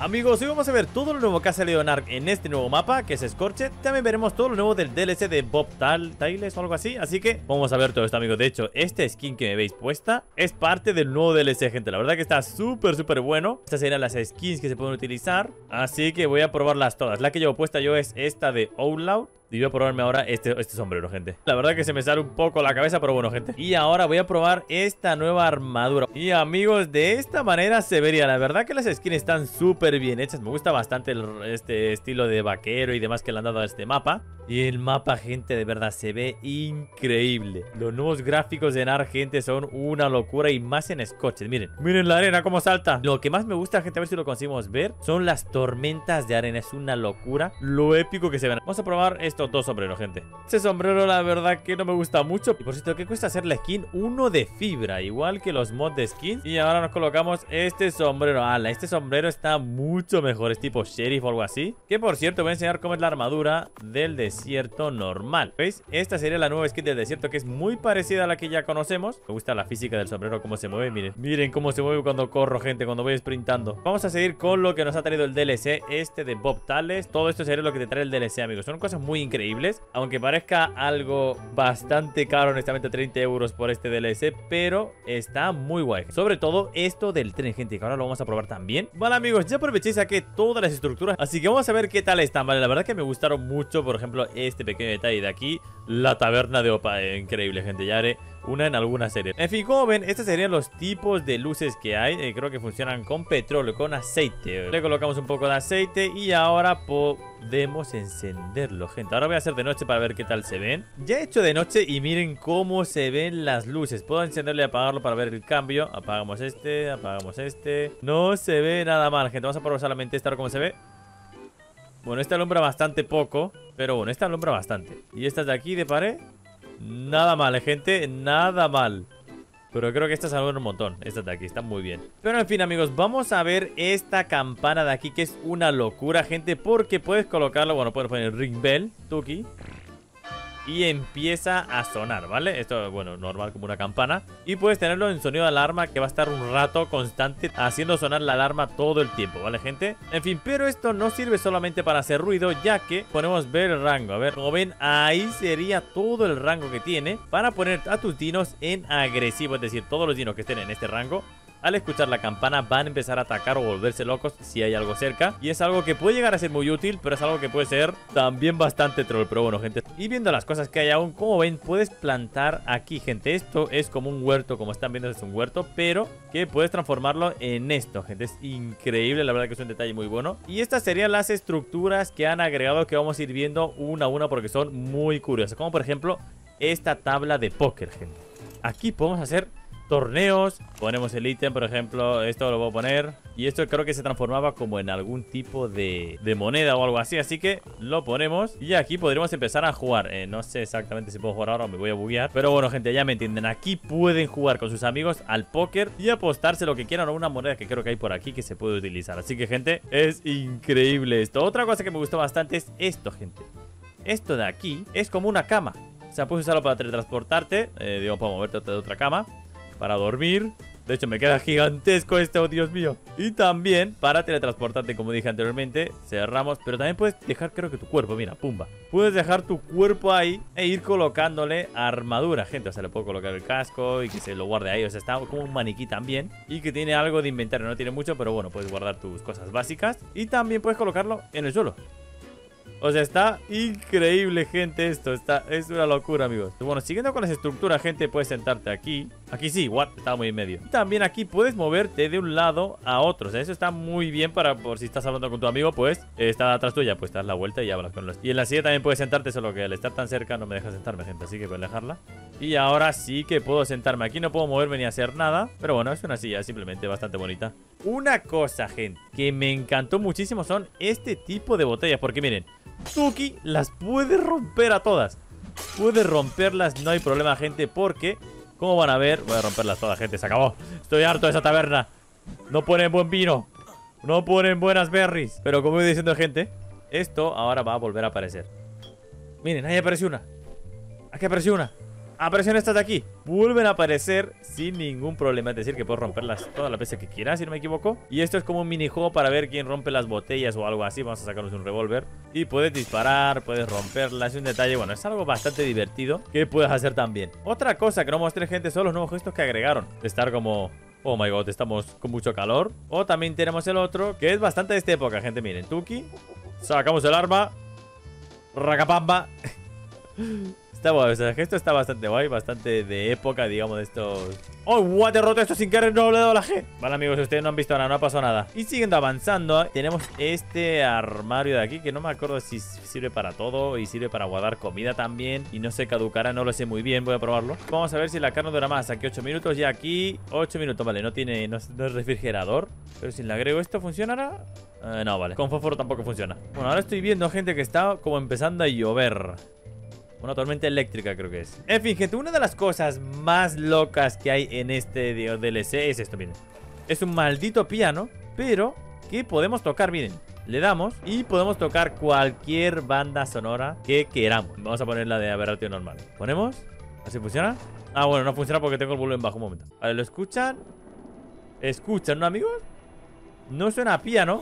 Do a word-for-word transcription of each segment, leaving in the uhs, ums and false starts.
Amigos, hoy vamos a ver todo lo nuevo que ha salido en Ark en este nuevo mapa, que es Scorched. También veremos todo lo nuevo del D L C de Bob Tiles o algo así. Así que vamos a ver todo esto, amigos. De hecho, este skin que me veis puesta es parte del nuevo D L C, gente. La verdad que está súper, súper bueno. Estas serían las skins que se pueden utilizar, así que voy a probarlas todas. La que llevo puesta yo es esta de Outlaw. Y voy a probarme ahora este, este sombrero, gente. La verdad que se me sale un poco la cabeza, pero bueno, gente. Y ahora voy a probar esta nueva armadura. Y amigos, de esta manera se vería. La verdad que las skins están súper bien hechas. Me gusta bastante el, este estilo de vaquero y demás que le han dado a este mapa. Y el mapa, gente, de verdad se ve increíble. Los nuevos gráficos de Ark, gente, son una locura. Y más en Scorched. Miren, miren la arena cómo salta. Lo que más me gusta, gente, a ver si lo conseguimos ver, son las tormentas de arena. Es una locura lo épico que se ven. Vamos a probar estos dos sombreros, gente. Este sombrero, la verdad que no me gusta mucho. Y por cierto, ¿qué cuesta hacer la skin? Uno de fibra, igual que los mods de skins. Y ahora nos colocamos este sombrero. Ala, este sombrero está mucho mejor. Es tipo sheriff o algo así. Que por cierto, voy a enseñar cómo es la armadura del desierto normal. ¿Veis? Esta sería la nueva skin del desierto, que es muy parecida a la que ya conocemos. Me gusta la física del sombrero, cómo se mueve. Miren, miren cómo se mueve cuando corro, gente, cuando voy sprintando. Vamos a seguir con lo que nos ha traído el D L C, este de Bob Tiles. Todo esto sería lo que te trae el D L C, amigos. Son cosas muy increíbles, aunque parezca algo bastante caro, honestamente, treinta euros por este D L C, pero está muy guay. Sobre todo esto del tren, gente, que ahora lo vamos a probar también. Vale, amigos, ya aproveché y saqué todas las estructuras, así que vamos a ver qué tal están. Vale, la verdad que me gustaron mucho, por ejemplo, este pequeño detalle de aquí, la taberna de Opa. eh, Increíble, gente, ya haré una en alguna serie. En fin, como ven, estos serían los tipos de luces que hay. eh, Creo que funcionan con petróleo, con aceite. Le colocamos un poco de aceite y ahora podemos encenderlo, gente. Ahora voy a hacer de noche para ver qué tal se ven. Ya he hecho de noche y miren cómo se ven las luces. Puedo encenderlo y apagarlo para ver el cambio. Apagamos este, apagamos este. No se ve nada mal, gente. Vamos a probar solamente esta, a ver cómo se ve. Bueno, esta alumbra bastante poco, pero bueno, esta alumbra bastante. Y estas de aquí de pared, nada mal, gente, nada mal. Pero creo que estas alumbran un montón. Estas de aquí están muy bien. Pero en fin, amigos, vamos a ver esta campana de aquí, que es una locura, gente, porque puedes colocarlo, bueno, puedes poner ring bell, tuki, y empieza a sonar, ¿vale? Esto, bueno, normal como una campana. Y puedes tenerlo en sonido de alarma, que va a estar un rato constante haciendo sonar la alarma todo el tiempo, ¿vale, gente? En fin, pero esto no sirve solamente para hacer ruido, ya que podemos ver el rango. A ver, como ven, ahí sería todo el rango que tiene para poner a tus dinos en agresivo. Es decir, todos los dinos que estén en este rango, al escuchar la campana van a empezar a atacar o volverse locos si hay algo cerca. Y es algo que puede llegar a ser muy útil, pero es algo que puede ser también bastante troll. Pero bueno, gente, y viendo las cosas que hay aún, como ven, puedes plantar aquí, gente. Esto es como un huerto, como están viendo, es un huerto, pero que puedes transformarlo en esto, gente. Es increíble, la verdad que es un detalle muy bueno. Y estas serían las estructuras que han agregado, que vamos a ir viendo una a una porque son muy curiosas. Como por ejemplo esta tabla de póker, gente. Aquí podemos hacer torneos, ponemos el ítem, por ejemplo, esto lo voy a poner. Y esto creo que se transformaba como en algún tipo de, de moneda o algo así, así que lo ponemos. Y aquí podríamos empezar a jugar. eh, No sé exactamente si puedo jugar ahora o me voy a buguear, pero bueno, gente, ya me entienden. Aquí pueden jugar con sus amigos al póker y apostarse lo que quieran, o una moneda que creo que hay por aquí que se puede utilizar. Así que, gente, es increíble esto. Otra cosa que me gustó bastante es esto, gente. Esto de aquí es como una cama. O sea, puedes usarlo para teletransportarte, eh, digo, para moverte de otra cama, para dormir. De hecho, me queda gigantesco este, oh Dios mío. Y también para teletransportarte, como dije anteriormente. Cerramos, pero también puedes dejar, creo que tu cuerpo, mira, pumba. Puedes dejar tu cuerpo ahí e ir colocándole armadura, gente. O sea, le puedo colocar el casco y que se lo guarde ahí. O sea, está como un maniquí también. Y que tiene algo de inventario, no tiene mucho, pero bueno, puedes guardar tus cosas básicas. Y también puedes colocarlo en el suelo. O sea, está increíble, gente, esto. Está, es una locura, amigos. Bueno, siguiendo con las estructuras, gente, puedes sentarte aquí. Aquí sí, what, estaba muy en medio. También aquí puedes moverte de un lado a otro. O sea, eso está muy bien para, por si estás hablando con tu amigo, pues, eh, está atrás tuya, pues te das la vuelta y hablas con los... Y en la silla también puedes sentarte, solo que al estar tan cerca no me deja sentarme, gente. Así que puedes dejarla. Y ahora sí que puedo sentarme. Aquí no puedo moverme ni hacer nada, pero bueno, es una silla simplemente bastante bonita. Una cosa, gente, que me encantó muchísimo son este tipo de botellas. Porque miren, Tuki las puede romper a todas. Puede romperlas, no hay problema, gente, porque, como van a ver, voy a romperlas todas, gente, se acabó. Estoy harto de esa taberna. No ponen buen vino, no ponen buenas berries. Pero como voy diciendo, gente, esto ahora va a volver a aparecer. Miren, ahí apareció una. Aquí apareció una. aparecen estas de aquí. Vuelven a aparecer sin ningún problema. Es decir, que puedes romperlas todas las veces que quieras, si no me equivoco. Y esto es como un minijuego para ver quién rompe las botellas o algo así. Vamos a sacarnos un revólver. Y puedes disparar, puedes romperlas. Es un detalle, bueno, es algo bastante divertido que puedes hacer también. Otra cosa que no mostré, gente, son los nuevos gestos que agregaron. De estar como... Oh my god, estamos con mucho calor. O también tenemos el otro, que es bastante de esta época, gente. Miren, Tuki. Sacamos el arma. Racapamba. Está guay, o sea, el gesto está bastante guay, bastante de época, digamos, de estos... ¡Oh, what! He roto esto sin querer, no le he dado la G. Vale, amigos, ustedes no han visto nada, no ha pasado nada. Y siguiendo avanzando, tenemos este armario de aquí, que no me acuerdo si sirve para todo y sirve para guardar comida también. Y no se caducará, no lo sé muy bien, voy a probarlo. Vamos a ver si la carne dura más. Aquí ocho minutos y aquí ocho minutos, vale, no tiene, no, no es refrigerador. Pero si le agrego esto, ¿funcionará? Eh, no, vale, con fósforo tampoco funciona. Bueno, ahora estoy viendo, gente, que está como empezando a llover. Una tormenta eléctrica creo que es. En fin, gente, una de las cosas más locas que hay en este D L C es esto, miren. Es un maldito piano, pero que podemos tocar, miren. Le damos y podemos tocar cualquier banda sonora que queramos. Vamos a poner la de aberratio normal. ¿Ponemos? ¿Así funciona? Ah, bueno, no funciona porque tengo el volumen bajo. Un momento. Vale, ¿lo escuchan? ¿Escuchan, no, amigos? No suena a piano.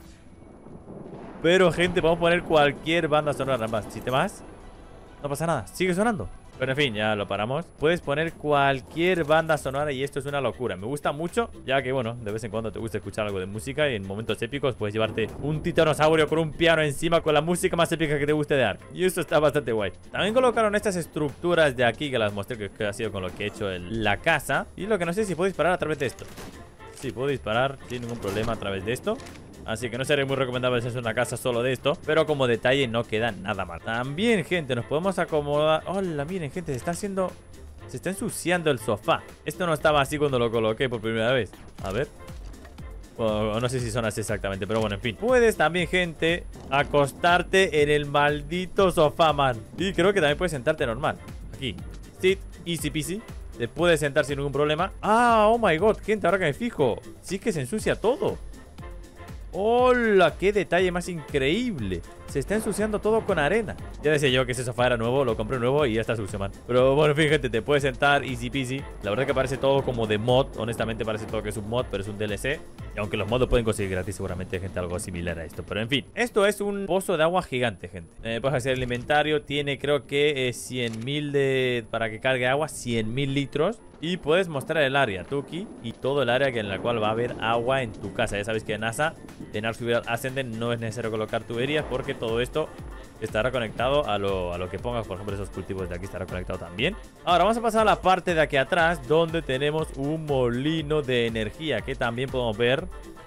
Pero, gente, podemos poner cualquier banda sonora. Nada más, si te vas... No pasa nada, sigue sonando. Pero en fin, ya lo paramos. Puedes poner cualquier banda sonora y esto es una locura. Me gusta mucho, ya que bueno, de vez en cuando te gusta escuchar algo de música. Y en momentos épicos puedes llevarte un titanosaurio con un piano encima, con la música más épica que te guste de Ark. Y esto está bastante guay. También colocaron estas estructuras de aquí, que las mostré, que, que ha sido con lo que he hecho en la casa. Y lo que no sé es si puedo disparar a través de esto. Sí, puedo disparar sin ningún problema a través de esto. Así que no sería muy recomendable hacerse una casa solo de esto. Pero como detalle no queda nada mal. También, gente, nos podemos acomodar. Hola, miren, gente, se está haciendo... Se está ensuciando el sofá. Esto no estaba así cuando lo coloqué por primera vez. A ver. O, no sé si son así exactamente, pero bueno, en fin. Puedes también, gente, acostarte en el maldito sofá, man. Y creo que también puedes sentarte normal. Aquí. Sit, easy peasy. Te puedes sentar sin ningún problema. Ah, oh my god, gente, ahora que me fijo. Sí que se ensucia todo. ¡Hola! ¡Qué detalle más increíble! Se está ensuciando todo con arena. Ya decía yo que ese sofá era nuevo, lo compré nuevo y ya está sucio, man. Pero bueno, fíjate, te puedes sentar easy peasy. La verdad que parece todo como de mod. Honestamente parece todo que es un mod, pero es un D L C. Y aunque los mods lo pueden conseguir gratis, seguramente gente algo similar a esto. Pero en fin, esto es un pozo de agua gigante, gente. Eh, puedes hacer el inventario. Tiene creo que eh, cien mil de... para que cargue agua, cien mil litros. Y puedes mostrar el área, Tuki, y todo el área en la cual va a haber agua en tu casa. Ya sabéis que en NASA, en Ark Survival Ascended, no es necesario colocar tuberías porque todo esto estará conectado a lo, a lo que pongas. Por ejemplo, esos cultivos de aquí estará conectado también. Ahora vamos a pasar a la parte de aquí atrás, donde tenemos un molino de energía, que también podemos ver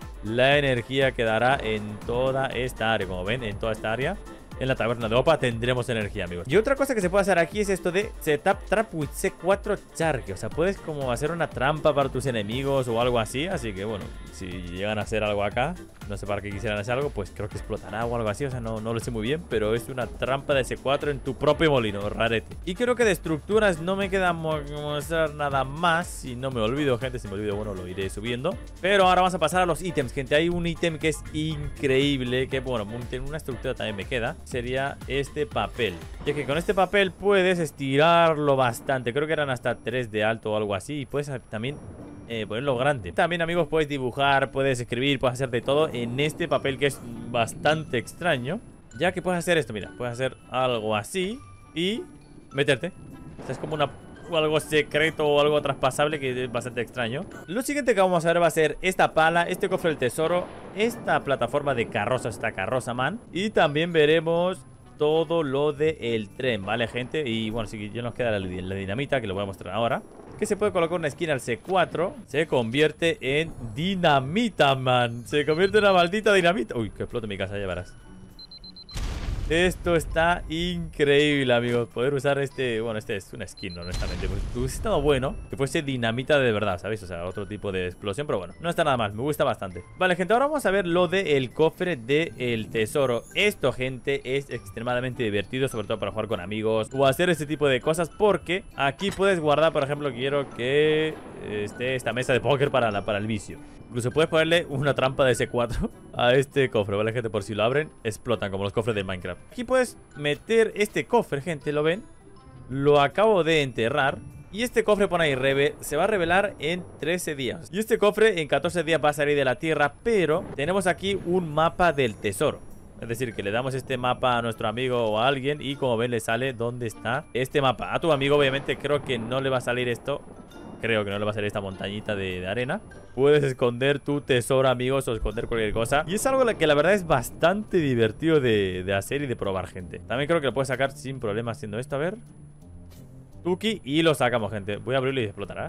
la energía que dará en toda esta área. Como ven, en toda esta área, en la taberna de Opa tendremos energía, amigos. Y otra cosa que se puede hacer aquí es esto de Setup Trap with C cuatro Charge. O sea, puedes como hacer una trampa para tus enemigos o algo así. Así que bueno, si llegan a hacer algo acá, no sé para qué quisieran hacer algo, pues creo que explotará o algo así. O sea, no, no lo sé muy bien, pero es una trampa de C cuatro en tu propio molino, rarete. Y creo que de estructuras no me queda mostrar nada más. Si no me olvido, gente, si me olvido, bueno, lo iré subiendo. Pero ahora vamos a pasar a los ítems, gente. Hay un ítem que es increíble, que bueno, una estructura también me queda. Sería este papel. Y es que con este papel puedes estirarlo bastante. Creo que eran hasta tres de alto o algo así. Y puedes también eh, ponerlo grande. También, amigos, puedes dibujar, puedes escribir, puedes hacer de todo en este papel que es bastante extraño. Ya que puedes hacer esto, mira. Puedes hacer algo así y meterte. O sea, es como una... o algo secreto o algo traspasable que es bastante extraño. Lo siguiente que vamos a ver va a ser esta pala, este cofre del tesoro, esta plataforma de carroza, esta carroza man. Y también veremos todo lo del tren, ¿vale, gente? Y bueno, si ya nos queda la, la dinamita, que lo voy a mostrar ahora, que se puede colocar una esquina al C cuatro. Se convierte en dinamita, man. Se convierte en una maldita dinamita. Uy, que explote mi casa, ya verás. Esto está increíble, amigos. Poder usar este... Bueno, este es una skin, honestamente. Pues hubiese estado bueno que fuese dinamita de verdad, ¿sabéis? O sea, otro tipo de explosión. Pero bueno, no está nada mal. Me gusta bastante. Vale, gente, ahora vamos a ver lo del cofre del tesoro. Esto, gente, es extremadamente divertido, sobre todo para jugar con amigos o hacer este tipo de cosas, porque aquí puedes guardar, por ejemplo, quiero que esté esta mesa de póker para, la, para el vicio. Incluso puedes ponerle una trampa de C cuatro a este cofre, ¿vale, gente? Por si lo abren, explotan como los cofres de Minecraft. Aquí puedes meter este cofre, gente, ¿lo ven? Lo acabo de enterrar. Y este cofre pone ahí, reve se va a revelar en trece días. Y este cofre en catorce días va a salir de la tierra. Pero tenemos aquí un mapa del tesoro. Es decir, que le damos este mapa a nuestro amigo o a alguien y como ven le sale dónde está este mapa. A tu amigo obviamente creo que no le va a salir esto. Creo que no le va a salir esta montañita de, de arena. Puedes esconder tu tesoro, amigos, o esconder cualquier cosa. Y es algo que la verdad es bastante divertido de, de hacer y de probar, gente. También creo que lo puedes sacar sin problema haciendo esto. A ver. Tuki y lo sacamos, gente. Voy a abrirlo y explotará.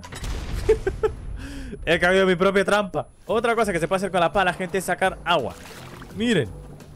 He caído en mi propia trampa. Otra cosa que se puede hacer con la pala, gente, es sacar agua. Miren.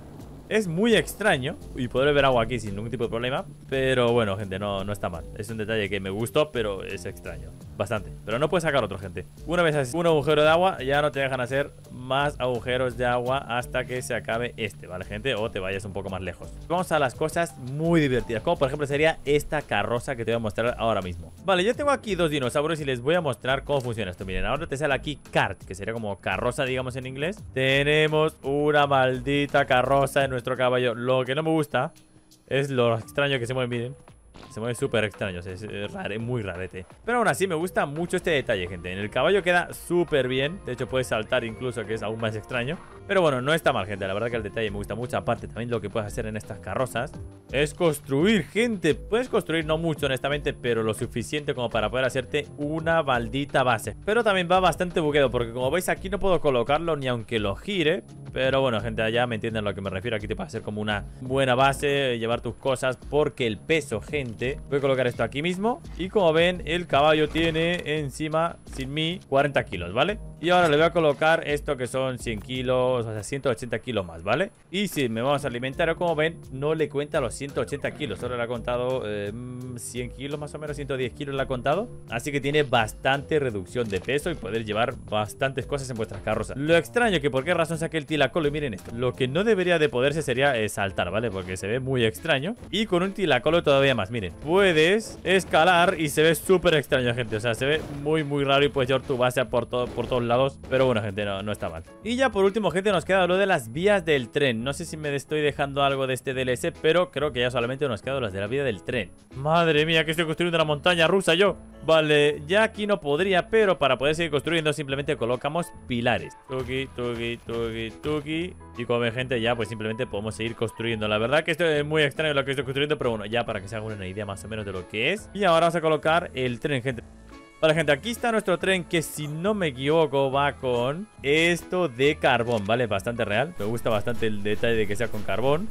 Es muy extraño y podré ver agua aquí sin ningún tipo de problema. Pero bueno, gente, no, no está mal. Es un detalle que me gustó, pero es extraño. Bastante, pero no puedes sacar otro, gente. Una vez haces un agujero de agua, ya no te dejan hacer más agujeros de agua hasta que se acabe este, ¿vale, gente? O te vayas un poco más lejos. Vamos a las cosas muy divertidas, como por ejemplo sería esta carroza que te voy a mostrar ahora mismo. Vale, yo tengo aquí dos dinosaurios y les voy a mostrar cómo funciona esto. Miren, ahora te sale aquí cart, que sería como carroza, digamos en inglés. Tenemos una maldita carroza en nuestro caballo. Lo que no me gusta es lo extraño que se mueve, miren. Se mueve súper extraño, es rare, muy rarete. Pero aún así me gusta mucho este detalle, gente. En el caballo queda súper bien. De hecho puedes saltar incluso, que es aún más extraño. Pero bueno, no está mal, gente. La verdad que el detalle me gusta mucho. Aparte también lo que puedes hacer en estas carrozas es construir, gente. Puedes construir no mucho, honestamente, pero lo suficiente como para poder hacerte una maldita base. Pero también va bastante bugueado, porque como veis aquí no puedo colocarlo ni aunque lo gire. Pero bueno, gente, allá me entienden a lo que me refiero. Aquí te puede hacer como una buena base, llevar tus cosas, porque el peso, gente. Voy a colocar esto aquí mismo. Y como ven, el caballo tiene encima, sin mí, cuarenta kilos, ¿vale? Y ahora le voy a colocar esto que son cien kilos, o sea, ciento ochenta kilos más, ¿vale? Y si me vamos a alimentar, como ven, no le cuenta los ciento ochenta kilos. Solo le ha contado eh, cien kilos más o menos, ciento diez kilos le ha contado. Así que tiene bastante reducción de peso y poder llevar bastantes cosas en vuestras carrozas. Lo extraño que por qué razón saqué el tilacolo. Y miren esto, lo que no debería de poderse sería eh, saltar, ¿vale? Porque se ve muy extraño. Y con un tilacolo todavía más, miren. Puedes escalar y se ve súper extraño, gente. O sea, se ve muy, muy raro y puedes llevar tu base por, todo, por todos lados. Pero bueno, gente, no, no está mal. Y ya por último, gente, nos queda lo de las vías del tren. No sé si me estoy dejando algo de este D L C, pero creo que ya solamente nos quedan las de la vía del tren. Madre mía, que estoy construyendo una montaña rusa yo. Vale, ya aquí no podría, pero para poder seguir construyendo simplemente colocamos pilares. Tuki, tuki, tuki, tuki. Y como ven, gente, ya pues simplemente podemos seguir construyendo. La verdad que esto es muy extraño lo que estoy construyendo, pero bueno, ya para que se hagan una idea más o menos de lo que es. Y ahora vamos a colocar el tren, gente. Vale, gente, aquí está nuestro tren, que si no me equivoco va con esto de carbón, ¿vale? Bastante real. Me gusta bastante el detalle de que sea con carbón.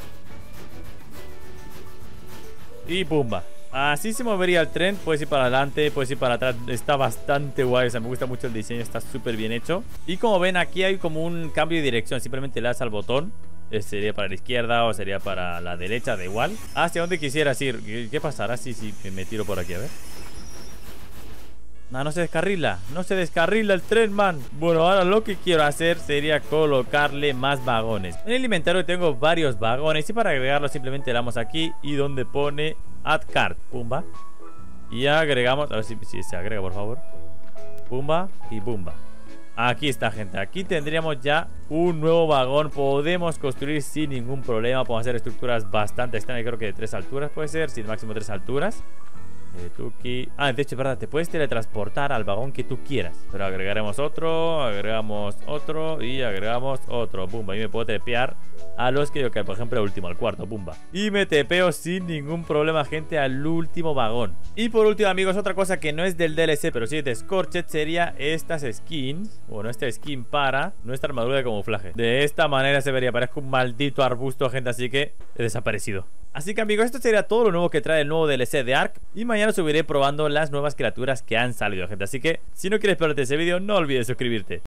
Y pumba. Así se movería el tren. Puedes ir para adelante, puedes ir para atrás. Está bastante guay, o sea, me gusta mucho el diseño. Está súper bien hecho. Y como ven, aquí hay como un cambio de dirección. Simplemente le das al botón. Eh, sería para la izquierda o sería para la derecha, da igual. Hacia donde quisieras ir. ¿Qué, qué pasará si, si me tiro por aquí? A ver. No, no se descarrila. No se descarrila el tren, man. Bueno, ahora lo que quiero hacer sería colocarle más vagones. En el inventario tengo varios vagones. Y para agregarlo simplemente le damos aquí. Y donde pone Add Cart. Pumba. Y agregamos. A ver si, si se agrega, por favor. Pumba y pumba. Aquí está, gente. Aquí tendríamos ya un nuevo vagón. Podemos construir sin ningún problema. Podemos hacer estructuras bastante extrañas. Creo que de tres alturas puede ser. Sí, máximo tres alturas. Eh, Tuki. Ah, de hecho, es verdad, te puedes teletransportar al vagón que tú quieras. Pero agregaremos otro, agregamos otro y agregamos otro. Pumba, y me puedo tepear a los que yo que por ejemplo, el último, al cuarto, pumba. Y me tepeo sin ningún problema, gente, al último vagón. Y por último, amigos, otra cosa que no es del D L C, pero sí de Scorched, sería estas skins. Bueno, esta skin para nuestra armadura de camuflaje. De esta manera se vería, parezco un maldito arbusto, gente, así que he desaparecido. Así que, amigos, esto sería todo lo nuevo que trae el nuevo D L C de Ark. Y mañana subiré probando las nuevas criaturas que han salido, gente. Así que, si no quieres perderte ese vídeo, no olvides suscribirte.